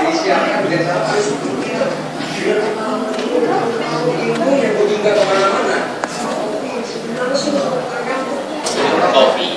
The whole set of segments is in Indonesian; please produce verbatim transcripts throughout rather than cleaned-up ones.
Kopi.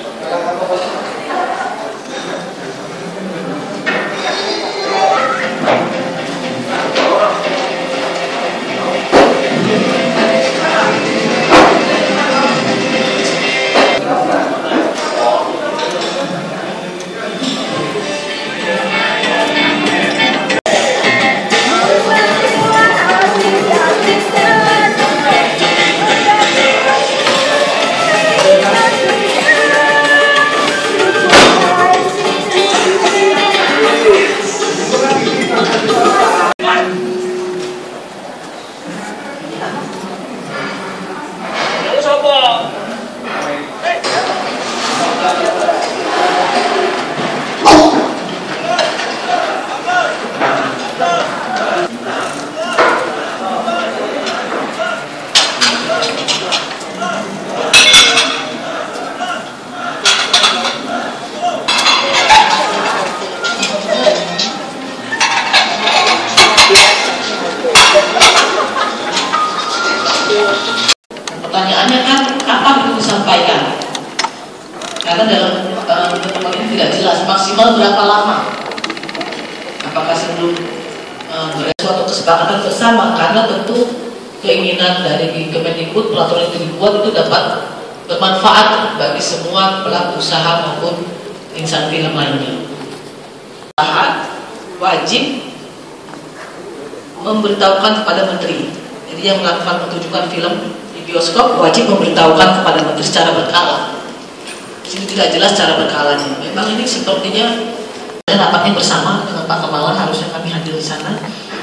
Pertanyaannya kan kapan itu disampaikan? Karena dalam dokumen ini tidak jelas maksimal berapa lama. Apakah sebelum uh, suatu kesepakatan bersama? Karena tentu keinginan dari Kemendikbud peraturan itu dibuat itu dapat bermanfaat bagi semua pelaku usaha maupun insan film lainnya. Usaha wajib memberitahukan kepada menteri. Jadi yang melakukan pertunjukan film di bioskop wajib memberitahukan kepada menteri secara berkala. Di sini tidak jelas cara berkalanya. Memang ini sepertinya ada rapatnya bersama dengan Pak Kemala, harusnya kami hadir di sana.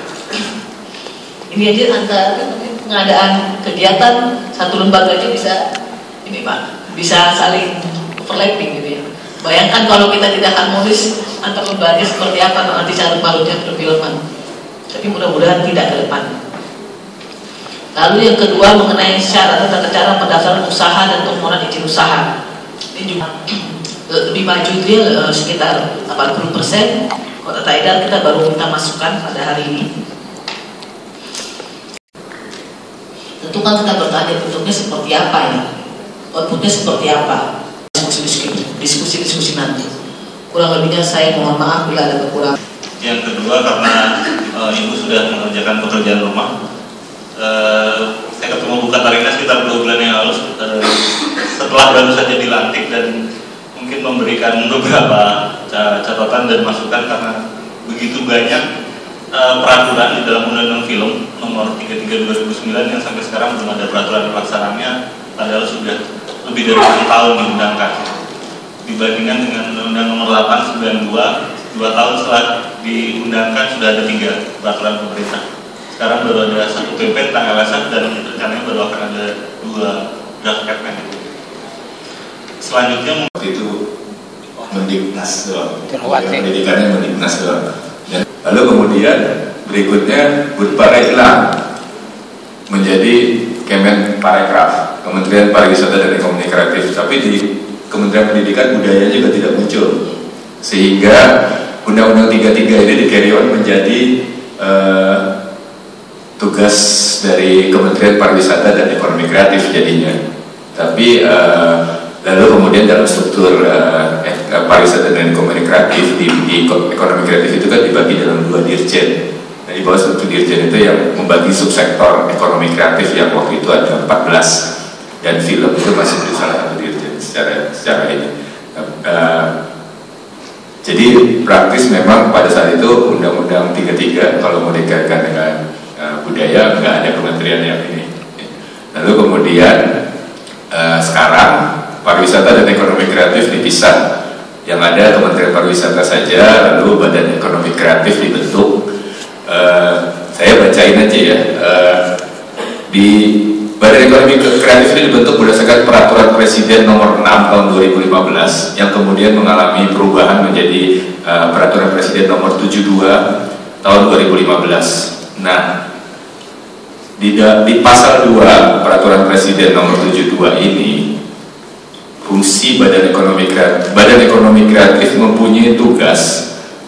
Ini aja antara pengadaan kegiatan satu lembaga aja bisa ini Pak, bisa saling overlapping gitu ya. Bayangkan kalau kita tidak harmonis antar lembaga seperti apa nanti cara barunya perfilman. Tapi mudah-mudahan tidak ke depan. Lalu yang kedua mengenai syarat atau tata cara pendaftaran usaha dan permohonan izin usaha. Ini juga lebih maju dia sekitar delapan puluh persen. Kota Taidar kita baru minta masukan pada hari ini. Tentu kan kita bertanya bentuknya seperti apa ya, outputnya seperti apa, diskusi-diskusi nanti. Kurang lebihnya saya mohon maaf bila ada kekurangan. Yang kedua karena e, ibu sudah mengerjakan pekerjaan rumah. E, saya ketemu Bu Katarina sekitar dua bulan yang lalu e, setelah baru saja dilantik dan mungkin memberikan beberapa catatan dan masukan karena begitu banyak e, peraturan di dalam Undang-Undang Film nomor tiga puluh tiga dua ribu sembilan yang sampai sekarang belum ada peraturan pelaksanaannya, padahal sudah lebih dari enam tahun diundangkan dibandingkan dengan Undang-Undang nomor delapan sembilan dua, dua tahun setelah diundangkan sudah ada tiga peraturan pemerintah. Sekarang baru ada satu P P tentang L S M dan rencananya baru akan ada dua draft Permen. Selanjutnya itu Mendiknas doang, pendidikannya Mendiknas doang. Dan lalu kemudian berikutnya Budpareklam menjadi Kemen Parekraf, Kementerian Pariwisata dan Ekonomi Kreatif. Tapi di Kementerian Pendidikan budaya juga tidak muncul, sehingga Undang-Undang tiga puluh tiga ini di carry on menjadi uh, tugas dari Kementerian Pariwisata dan Ekonomi Kreatif jadinya. Tapi uh, lalu kemudian dalam struktur uh, pariwisata dan ekonomi kreatif di, di ekonomi kreatif itu kan dibagi dalam dua dirjen. Nah, di bawah struktur dirjen itu yang membagi subsektor ekonomi kreatif yang waktu itu ada empat belas dan film itu masih di salah satu dirjen secara secara ini. Uh, jadi praktis memang pada saat itu Undang-Undang tiga puluh tiga kalau mau dikaitkan dengan uh, budaya nggak ada kementerian yang ini. Lalu kemudian uh, sekarang pariwisata dan ekonomi kreatif dipisah. Yang ada Kementerian Pariwisata saja, lalu Badan Ekonomi Kreatif dibentuk. Uh, saya bacain aja ya. Uh, di Badan Ekonomi Kreatif ini dibentuk berdasarkan Peraturan Presiden Nomor enam Tahun dua ribu lima belas yang kemudian mengalami perubahan menjadi uh, Peraturan Presiden Nomor tujuh puluh dua Tahun dua ribu lima belas. Nah, di, di pasal dua Peraturan Presiden Nomor tujuh puluh dua ini, fungsi Badan Ekonomi Kreatif, Badan Ekonomi Kreatif mempunyai tugas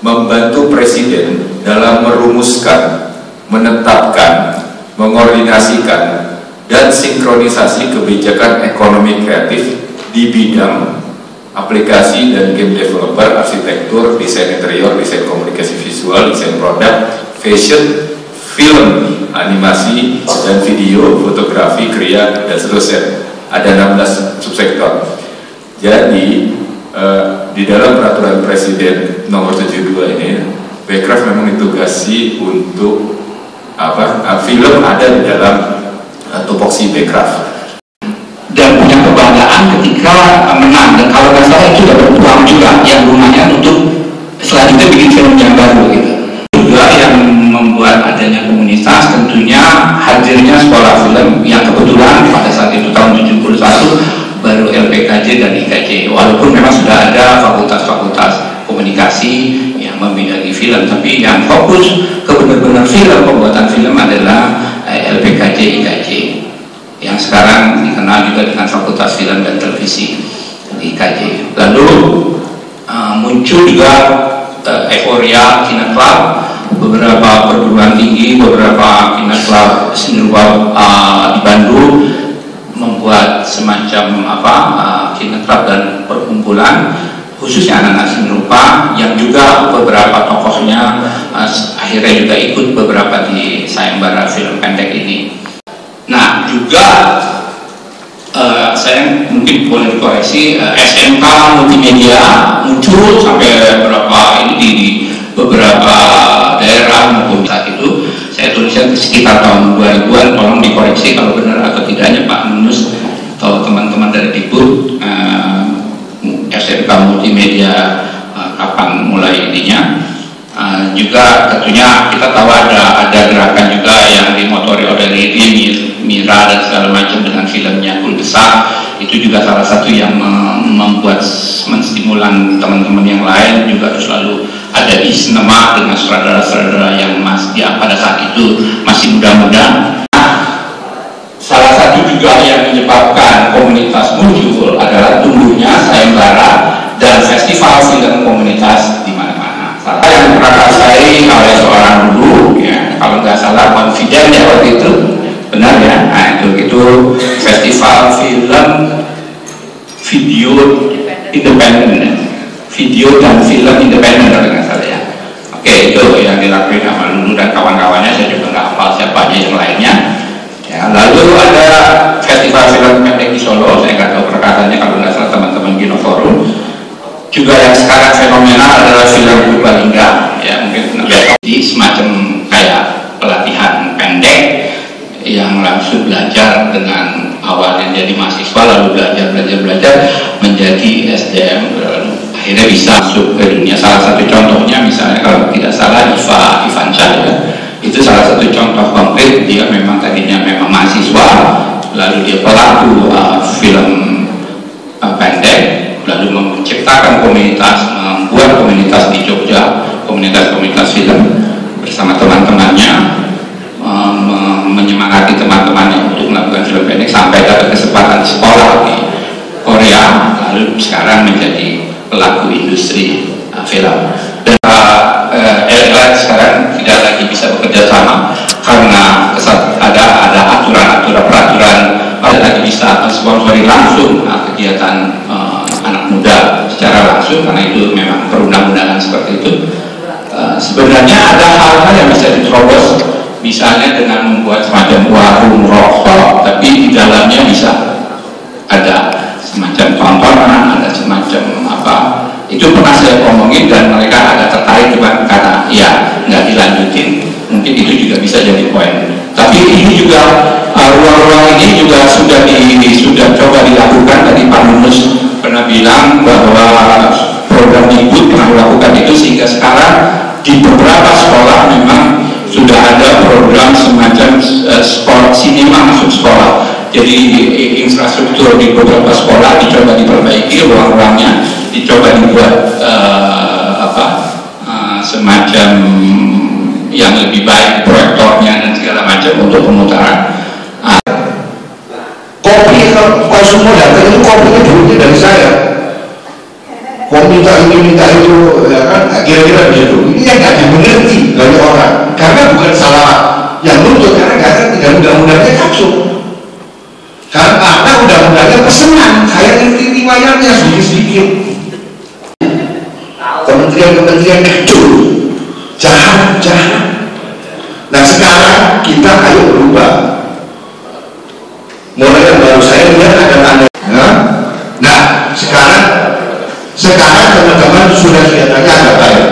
membantu Presiden dalam merumuskan, menetapkan, mengordinasikan, dan sinkronisasi kebijakan ekonomi kreatif di bidang aplikasi dan game developer, arsitektur, desain interior, desain komunikasi visual, desain produk, fashion, film, animasi, dan video, fotografi, kriya, dan seterusnya. Ada enam belas subsektor. Jadi eh, di dalam peraturan Presiden nomor tujuh puluh dua ini, Bekraf memang ditugasi untuk apa? Film ada di dalam uh, tupoksi Bekraf. Dan punya kebanggaan ketika menang, dan kalau nggak salah itu dapat uang juga yang rumahnya untuk selanjutnya bikin film yang baru gitu. Juga yang membuat adanya komunitas tentunya hadirnya sekolah film yang kebetulan pada saat itu tahun tujuh puluh satu baru L P K J dan I K J, walaupun memang sudah ada fakultas-fakultas komunikasi yang membidangi film, tapi yang fokus ke benar-benar film, pembuatan film adalah eh, L P K J I K J yang sekarang dikenal juga dengan Fakultas Film dan Televisi di I K J. Lalu uh, muncul juga uh, euforia Kina Club, beberapa perguruan tinggi, beberapa Kina Club seni rupa uh, di Bandung membuat semacam apa uh, Kina Club dan perkumpulan khususnya anak-anak seni rupa yang juga beberapa tokohnya uh, akhirnya juga ikut beberapa di sayembara film pendek ini. Nah juga uh, saya mungkin boleh dikoreksi, uh, S M K multimedia muncul sampai berapa ini di, di beberapa daerah maupun saat itu saya tulisnya sekitar tahun dua ribuan, tolong dikoreksi kalau benar atau tidaknya Pak Nunus atau teman-teman dari Dikbud. uh, S M K multimedia uh, kapan mulai ininya. Uh, juga tentunya kita tahu ada ada gerakan juga yang dimotori oleh Ridi, Mira dan segala macam dengan filmnya Kul Besar. Itu juga salah satu yang membuat menstimulan teman-teman yang lain juga selalu ada isnema dengan sutradara-sutradara yang masih ya, pada saat itu masih muda-muda. Nah, salah satu juga yang menyebabkan komunitas muncul adalah tumbuhnya sayembara dan festival film komunitas di mana-mana. Salah yang prakarsai oleh seorang guru, ya, kalau nggak salah Confident ya waktu itu, benar ya. Nah itu itu festival film video independen, video dan film independen kalau nggak salah ya. Oke, itu yang dilakukan sama Lulu dan kawan-kawannya. Saya juga nggak hafal siapa aja yang lainnya. Ya, lalu ada festival film pendek di Solo, saya nggak tahu perkataannya kalau nggak salah teman-teman Gino Forum. Juga yang sekarang fenomenal adalah film Purbalingga, ya mungkin di semacam kayak pelatihan pendek yang langsung belajar dengan awalnya jadi mahasiswa lalu belajar belajar belajar menjadi S D M, lalu akhirnya bisa masuk ke dunia. Salah satu contohnya misalnya kalau tidak salah Iva Ivansyah ya, itu salah satu contoh konkret. Dia memang tadinya memang mahasiswa, lalu dia pelaku uh, film uh, pendek, lalu menciptakan komunitas, membuat komunitas di Jogja, komunitas-komunitas film bersama teman-temannya, menyemangati teman-temannya untuk melakukan film pendek sampai dapat kesempatan sekolah di Korea, lalu sekarang menjadi pelaku industri uh, film. Dan uh, uh, L L R sekarang tidak lagi bisa bekerja sama karena kesat, ada ada aturan-aturan peraturan, tidak lagi bisa sponsori langsung uh, kegiatan uh, anak muda secara langsung karena itu memang perundang-undangan seperti itu. Uh, sebenarnya ada hal-hal yang bisa diterobos, misalnya dengan membuat semacam warung rokok, tapi di dalamnya bisa ada semacam tontonan, ada semacam apa. Itu pernah saya omongin dan mereka agak tertarik cuma karena ya nggak dilanjutin. Mungkin itu juga bisa jadi poin. Tapi ini juga ruang-ruang uh, ini juga sudah di, sudah coba dilakukan. Tadi Pak Nunus pernah bilang bahwa program Dikbud pernah melakukan itu, sehingga sekarang di beberapa sekolah memang sudah ada program semacam uh, sport sinema masuk sekolah. Jadi infrastruktur di beberapa sekolah dicoba diperbaiki, ruang-ruangnya dicoba dibuat uh, apa uh, semacam yang lebih baik, proyektornya dan segala macam untuk pemutaran. Uh, kopi konsumen datang itu kopinya dulunya dari saya. Kopi minta ini minta itu, ya kan? Kira-kira begitu. Ini yang nggak dimengerti banyak orang, karena bukan salah yang nuntut, karena nggak ngerti dan undang-undangnya kacau. Karena undang-undangnya pesenan, saya ngerti riwayatnya sedikit-sedikit. Kementerian-kementerian kacau, jahat, jahat. Nah sekarang kita ayo berubah. Mulai yang baru saya lihat ada tanda. Nah, nah sekarang sekarang teman-teman sudah kelihatannya agak baik.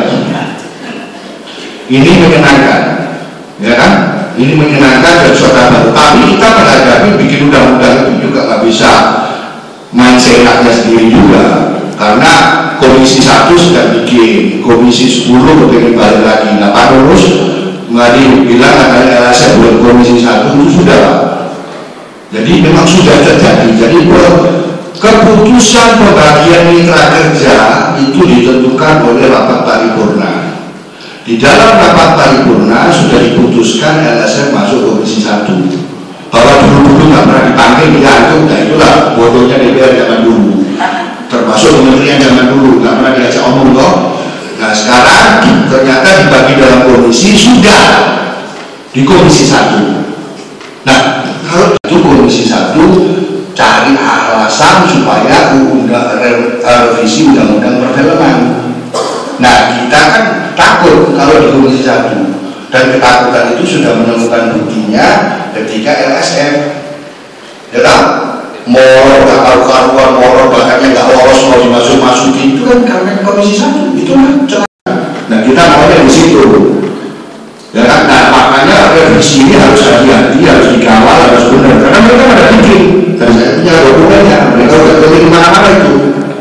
Ini menyenangkan, ya kan? Ini menyenangkan dan suatu baru. Tapi kita menghadapi bikin undang-undang itu juga nggak bisa main seenaknya sendiri juga. Karena komisi satu sudah bikin, komisi sepuluh begini balik lagi. Nah Pak Nurus Mari bilang katanya L S M buat komisi satu itu sudah. Jadi memang sudah terjadi. Jadi keputusan pembagian mitra kerja itu ditentukan oleh rapat paripurna. Di dalam rapat paripurna sudah diputuskan L S M masuk komisi satu. Bahwa dulu-dulu nggak pernah dipanggil, ya itu, nah itulah bodohnya D P R zaman dulu. Termasuk kementerian zaman dulu nggak pernah diajak omong toh. Nah sekarang ternyata dibagi dalam komisi sudah di komisi satu. Nah kalau itu komisi satu cari alasan supaya undang revisi undang-undang perfilman. Nah kita kan takut kalau di komisi satu, dan ketakutan itu sudah menemukan buktinya ketika L S M. Ya kan? Molor nggak karu-karuan, molor bahkannya nggak lolos mau dimasuk-masukin itu kan karena komisi satu itu kan. Nah kita maunya di situ, ya kan? Nah makanya revisi ini harus hati-hati, harus dikawal, harus benar. Karena mereka ada bikin, dan saya punya dokumennya, mereka udah ketemu di mana-mana itu.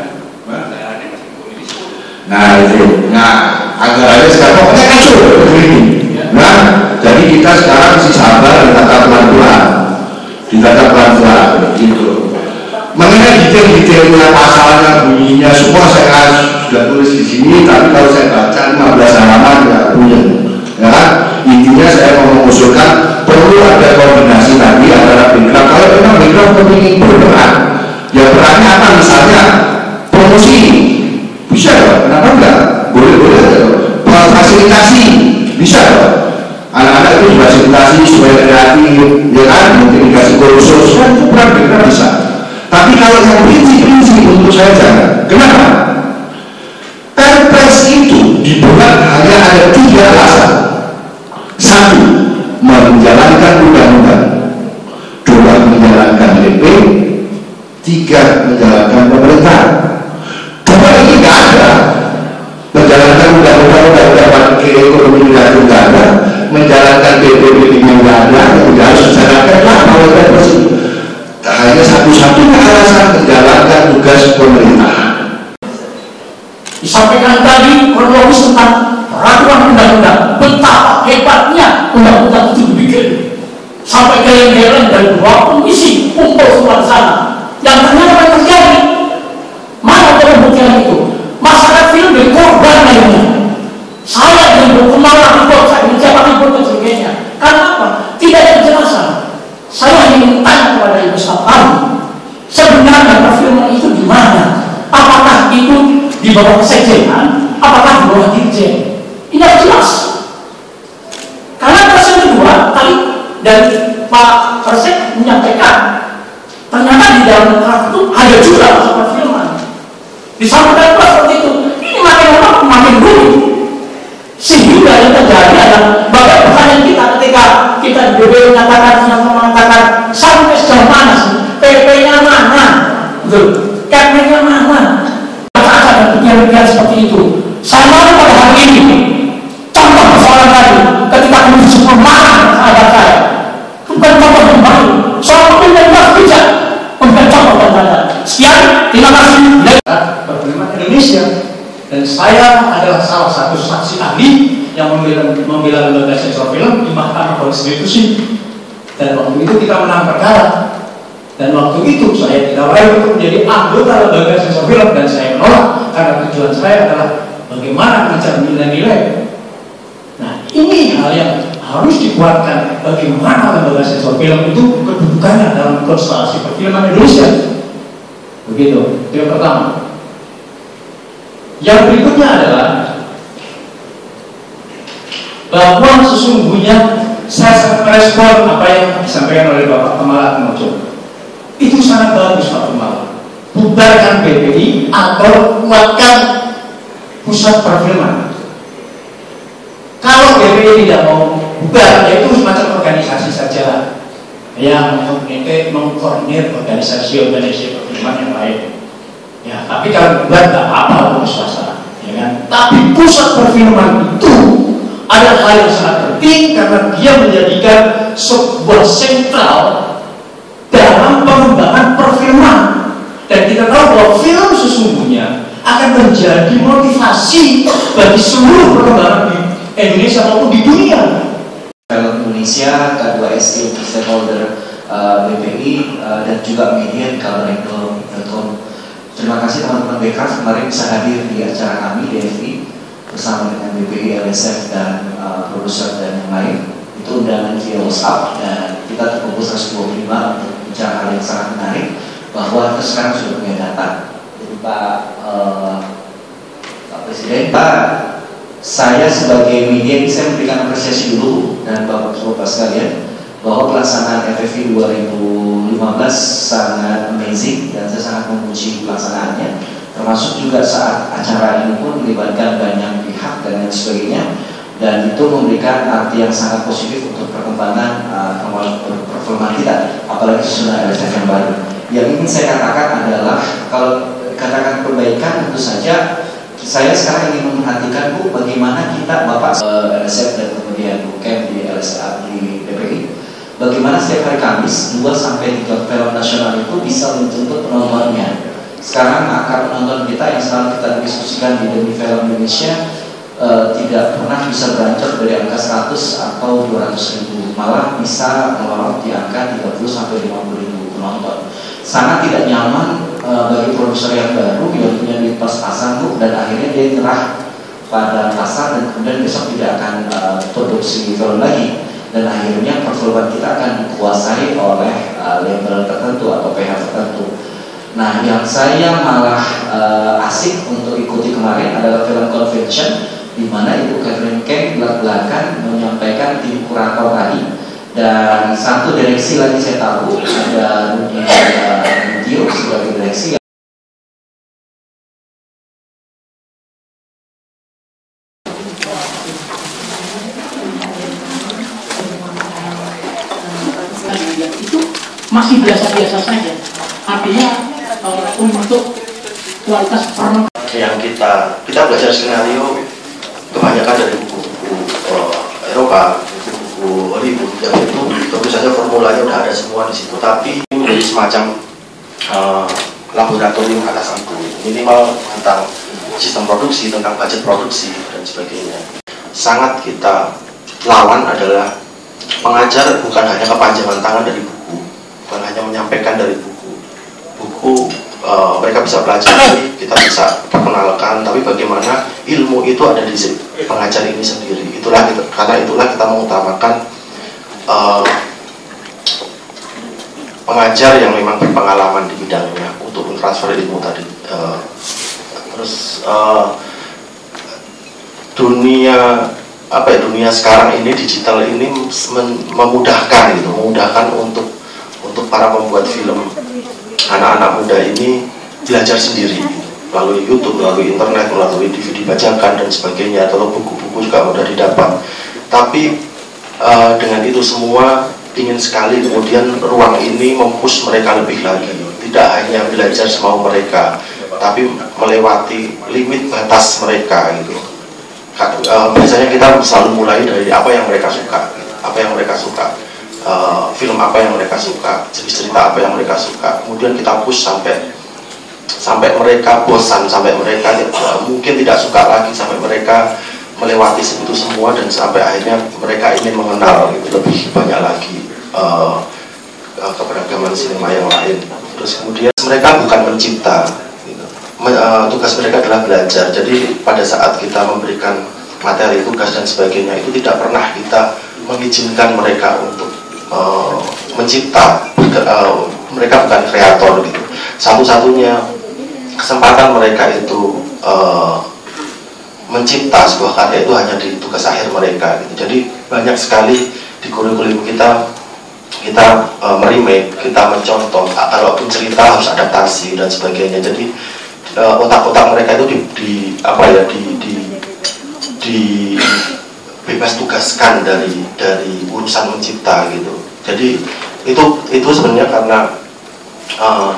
Nah itu, nah anggarannya sekarang pokoknya kacau begini. Nah jadi kita sekarang masih sabar dan tata pelan-pelan, ditata pelan-pelan gitu. Mengenai detail-detailnya, pasalnya, bunyinya, semua saya sudah tulis di sini. Tapi kalau saya baca lima belas halaman nggak punya, ya kan? Intinya saya mau mengusulkan perlu ada koordinasi tadi antara Bekraf. Kalau memang Bekraf kepingin berperan, ya perannya apa? Misalnya promosi, bisa ya? Kenapa enggak? Boleh-boleh aja. Fasilitasi, bisa ya? Anak-anak itu difasilitasi supaya kreatif, ya kan? Mungkin dikasih kursus, kan itu peran Bekraf bisa. Tapi kalau yang prinsip-prinsip untuk saya jangan. Kenapa? Perpres itu dibuat hanya ada tiga alasan. Satu, menjalankan undang-undang. Dua, menjalankan D P. Tiga, menjalankan pemerintah. Dua ini nggak ada. Menjalankan undang-undang, undang-undang ekonomi kreatif nggak ada. Menjalankan D P B nggak ada. Tidak harus menjalankan apa oleh perpres itu. Hanya satu-satunya alasan menjalankan tugas pemerintahan. Disampaikan tadi kronologis tentang peraturan undang-undang, betapa hebatnya undang-undang itu dibikin sampai geleng-geleng dari dua komisi kumpul semua di sana. Yang ternyata apa yang terjadi? Mana pembuktian itu? Masyarakat film jadi korban lainnya. Saya yang berkemauan ribut, saya menjabat ribut dan sebagainya. Karena apa? Tidak ada kejelasan. Saya ingin tanya kepada Ibu Stafan, sebenarnya perfilman itu di mana? Apakah itu di bawah kesekjenan? Apakah di bawah dirjen? Ini harus jelas. Karena proses kedua tadi dari Pak Persek menyampaikan, ternyata di dalam draft itu ada juga masalah perfilman. Disampaikan pula seperti itu. Ini makin lama makin rumit. Sehingga yang terjadi adalah bagai pertanyaan kita ketika kita di B B menyatakan, mengatakan sampai sejauh mana sih P P-nya mana, betul, K P-nya mana, kata-kata dan pikiran-pikiran seperti itu. Saya mau pada hari ini contoh persoalan tadi ketika komisi sepuluh marah sahabat saya, bukan contoh yang baru, soal pemilihan yang bijak, bukan contoh yang baru. Sekian, terima kasih. Perfilman Indonesia. Dan saya adalah salah satu saksi ahli yang membela, membela lembaga sensor film di Mahkamah Konstitusi. Dan waktu itu kita menang perkara. Dan waktu itu saya ditawarin untuk menjadi anggota lembaga sensor film dan saya menolak karena tujuan saya adalah bagaimana mengejar nilai-nilai. Nah, ini hal yang harus dikuatkan, bagaimana lembaga sensor film itu kedudukannya dalam konstelasi perfilman Indonesia. Begitu. Itu yang pertama. Yang berikutnya adalah bahwa sesungguhnya saya sangat merespon apa yang disampaikan oleh Bapak Kemala Atmojo. Itu sangat bagus Pak Kemala. Bubarkan B P I atau kuatkan pusat perfilman. Kalau B P I tidak mau bubar, ya itu semacam organisasi saja yang mengkoordinir organisasi-organisasi perfilman yang lain. Ya, tapi kalau bubar tidak apa-apa untuk swasta, ya kan? Tapi pusat perfilman itu ada hal yang sangat penting karena dia menjadikan sebuah sentral dalam pengembangan perfilman. Dan kita tahu bahwa film sesungguhnya akan menjadi motivasi bagi seluruh perkembangan di Indonesia maupun di dunia. Film Indonesia, K dua S I untuk stakeholder uh, B P I uh, dan juga media di colorindo dot com. Terima kasih teman-teman B K R kemarin bisa hadir di acara kami D F I bersama dengan B P I, L S F dan uh, produser dan yang lain. Itu undangan via WhatsApp dan kita terkumpul seratus dua puluh lima untuk bicara hal yang sangat menarik bahwa kita sekarang sudah punya data. Jadi Pak, uh, Pak Presiden, Pak, saya sebagai media ini saya memberikan apresiasi dulu dan Bapak-Bapak sekalian bahwa pelaksanaan F F I dua ribu lima belas sangat amazing dan saya sangat memuji pelaksanaannya, termasuk juga saat acara ini pun melibatkan banyak pihak dan lain sebagainya, dan itu memberikan arti yang sangat positif untuk perkembangan uh, perfilman kita, apalagi sesudah L S F yang baru. Yang ingin saya katakan adalah kalau katakan perbaikan tentu saja saya sekarang ingin memperhatikan Bu bagaimana kita Bapak uh, L S F dan kemudian Bu Kem di L S F di B P I, bagaimana setiap hari Kamis dua sampai tiga film nasional itu bisa menjemput penontonnya. Sekarang angka penonton kita yang selalu kita diskusikan di Demi Film Indonesia uh, tidak pernah bisa beranjak dari angka seratus atau dua ratus ribu, malah bisa melorot di angka tiga puluh sampai lima puluh ribu penonton. Sangat tidak nyaman uh, bagi produser yang baru yang punya duit pas-pasan Bu, dan akhirnya dia nyerah pada pasar dan kemudian besok tidak akan uh, produksi film lagi, dan akhirnya perfilman kita akan dikuasai oleh uh, label tertentu atau P H tertentu. Nah, yang saya malah uh, asik untuk ikuti kemarin adalah film convention, di mana Ibu Catherine Kang belak-belakan menyampaikan tim kurator tadi, dan satu direksi lagi saya tahu ada dunia video sebagai direksi. Itu masih biasa-biasa saja. Artinya uh, untuk kualitas peran yang kita kita belajar skenario kebanyakan dari buku-buku uh, Eropa, buku-buku Hollywood, yang itu tentu saja formulanya udah ada semua di situ, tapi menjadi semacam uh, laboratorium atas itu, minimal tentang sistem produksi, tentang budget produksi dan sebagainya. Sangat kita lawan adalah pengajar bukan hanya kepanjangan tangan dari buku, bukan hanya menyampaikan dari buku. Buku uh, mereka bisa pelajari, kita bisa perkenalkan, tapi bagaimana ilmu itu ada di pengajar ini sendiri. Itulah kita, karena itulah kita mengutamakan uh, pengajar yang memang berpengalaman di bidangnya untuk mentransfer ilmu tadi. Uh, terus uh, dunia apa ya dunia sekarang ini, digital ini memudahkan gitu, memudahkan untuk untuk para pembuat film, anak-anak muda ini belajar sendiri melalui YouTube, melalui internet, melalui D V D bajakan dan sebagainya, atau buku-buku juga mudah didapat. Tapi uh, dengan itu semua ingin sekali kemudian ruang ini mempush mereka lebih lagi, tidak hanya belajar semau mereka, tapi melewati limit batas mereka gitu. Uh, biasanya kita selalu mulai dari apa yang mereka suka, apa yang mereka suka, uh, film apa yang mereka suka, jenis cerita apa yang mereka suka. Kemudian kita push sampai sampai mereka bosan, sampai mereka uh, mungkin tidak suka lagi, sampai mereka melewati itu semua, dan sampai akhirnya mereka ingin mengenal gitu, lebih banyak lagi uh, uh, keberagaman sinema yang lain. Terus kemudian mereka bukan mencipta. Uh, tugas mereka adalah belajar. Jadi pada saat kita memberikan materi, tugas dan sebagainya, itu tidak pernah kita mengizinkan mereka untuk uh, mencipta. Uh, mereka bukan kreator gitu. Satu-satunya kesempatan mereka itu uh, mencipta sebuah karya itu hanya di tugas akhir mereka gitu. Jadi banyak sekali di kurikulum kita kita uh, merimake, kita mencontoh, kalaupun cerita harus adaptasi dan sebagainya. Jadi uh, otak-otak mereka itu di, di apa ya di, di, di bebas tugaskan dari dari urusan mencipta gitu. Jadi itu itu sebenarnya karena uh,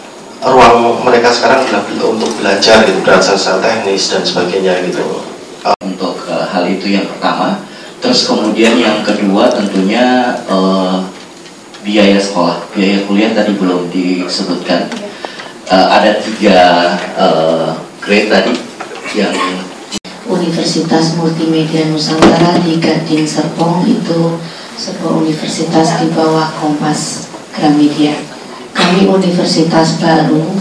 ruang mereka sekarang adalah untuk belajar gitu, belajar teknis dan sebagainya gitu. Uh, untuk uh, hal itu yang pertama. Terus kemudian yang kedua tentunya uh, biaya sekolah, biaya kuliah tadi belum disebutkan. Uh, ada tiga uh, grade tadi yang Universitas Multimedia Nusantara di Gading Serpong itu sebuah universitas di bawah Kompas Gramedia. Kami universitas baru,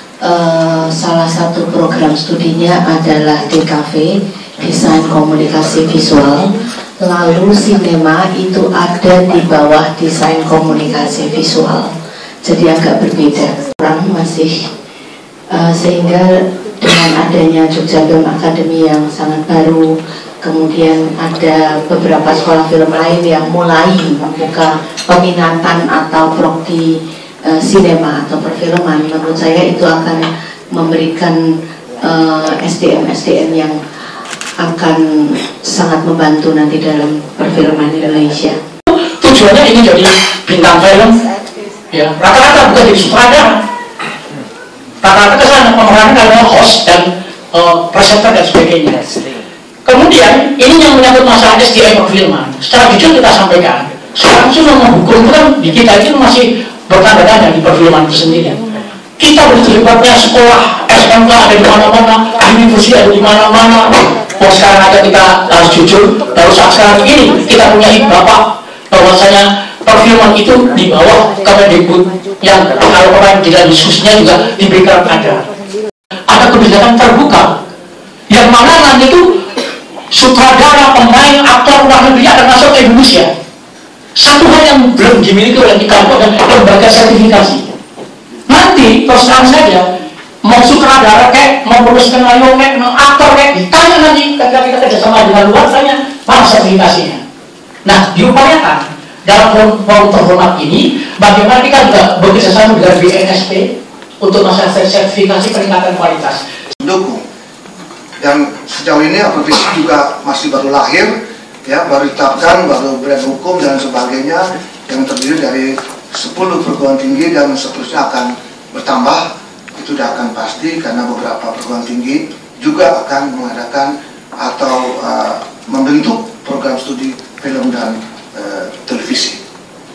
uh, salah satu program studinya adalah D K V, Desain Komunikasi Visual. Lalu sinema itu ada di bawah desain komunikasi visual, jadi agak berbeda. Orang masih uh, sehingga dengan adanya Jogja Film Academy yang sangat baru, kemudian ada beberapa sekolah film lain yang mulai membuka peminatan atau prodi uh, sinema atau perfilman. Menurut saya itu akan memberikan uh, S D M S D M yang akan sangat membantu nanti dalam perfilman Indonesia. Tujuannya ini jadi bintang film, ya rata-rata bukan jadi sutradara, rata-rata kesana pemeran adalah host dan uh, presenter dan sebagainya. Kemudian ini yang menyangkut masalah S D M perfilman. Secara jujur kita sampaikan, sekarang sudah menghukum kan di kita itu masih bertanda tanya di perfilman itu sendiri. Kita berterlibatnya sekolah S M K ada di mana-mana, ahli kursi ada di mana-mana. Oh, sekarang aja kita harus jujur, baru saat sekarang ini kita punya bapak bahwasanya perfilman itu di bawah Kemendikbud yang kalau orang tidak diskusinya juga diberikan ada ada kebijakan terbuka yang mana nanti itu sutradara, pemain, aktor luar negeri akan masuk ke Indonesia. Satu hal yang belum dimiliki oleh kita adalah lembaga sertifikasi. Nanti terus terang saja mau sutradara kayak, mau penulis skenario kayak, mau aktor kayak, ditanya nanti ketika kita kerjasama dengan luar, tanya mana sertifikasinya. Nah, diupayakan dalam forum terhormat ini, bagaimana kita juga bekerjasama dengan B N S P untuk masalah sertifikasi peningkatan kualitas. Mendukung. Dan sejauh ini aplikasi juga masih baru lahir, ya, baru ditetapkan, baru brand hukum dan sebagainya, yang terdiri dari sepuluh perguruan tinggi dan seterusnya akan bertambah. Itu sudah akan pasti karena beberapa perguruan tinggi juga akan mengadakan atau uh, membentuk program studi film dan uh, televisi.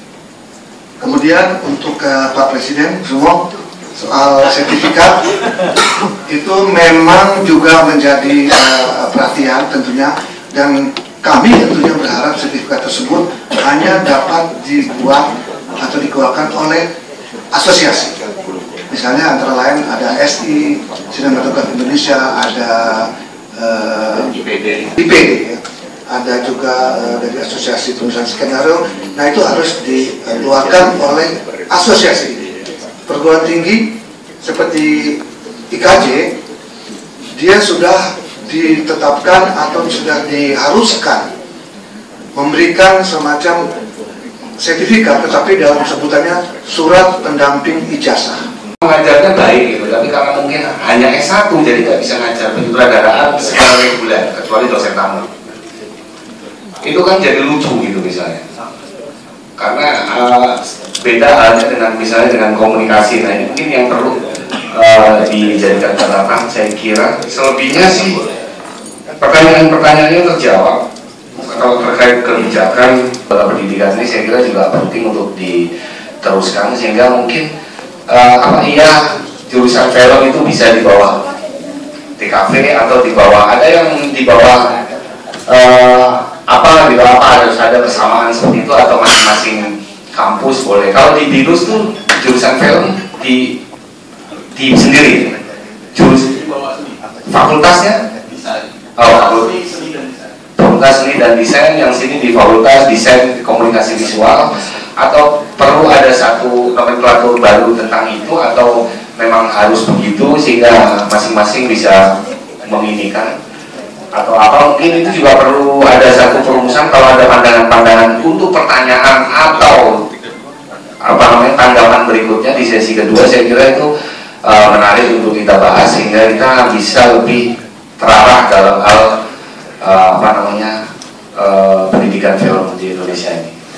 Kemudian untuk uh, Pak Presiden semua soal sertifikat itu memang juga menjadi uh, perhatian tentunya, dan kami tentunya berharap sertifikat tersebut hanya dapat dibuat atau dikeluarkan oleh asosiasi. Misalnya antara lain ada S I, Sinematografi Indonesia, ada uh, I P D, I P D ya. Ada juga uh, dari Asosiasi Penulisan Skenario. Nah, itu harus dikeluarkan oleh asosiasi. Perguruan tinggi seperti I K J, dia sudah ditetapkan atau sudah diharuskan memberikan semacam sertifikat, tetapi dalam sebutannya surat pendamping ijazah. Mengajarnya baik gitu, tapi karena mungkin hanya S satu jadi nggak bisa ngajar penyutradaraan secara reguler kecuali dosen tamu. Itu kan jadi lucu gitu misalnya, karena uh, beda halnya dengan misalnya dengan komunikasi. Nah, ini mungkin yang perlu uh, dijadikan catatan. Saya kira selebihnya sih pertanyaan-pertanyaannya terjawab. Kalau terkait kebijakan pendidikan ini saya kira juga penting untuk diteruskan, sehingga mungkin Uh, apa iya jurusan film itu bisa di bawah T K V atau di bawah, ada yang di bawah uh, apa di bawah apa, harus ada persamaan seperti itu, atau masing-masing kampus boleh. Kalau di BINUS tuh jurusan film di di sendiri jurus fakultasnya oh fakultas seni dan desain, yang sini di fakultas desain komunikasi visual, atau perlu ada satu nomenklatur baru tentang itu, atau memang harus begitu sehingga masing-masing bisa menginikan. atau apa, mungkin itu juga perlu ada satu perumusan. Kalau ada pandangan-pandangan untuk pertanyaan atau apa namanya tanggapan berikutnya di sesi kedua, saya kira itu uh, menarik untuk kita bahas sehingga kita bisa lebih terarah dalam hal uh, apa namanya uh, pendidikan film di Indonesia ini.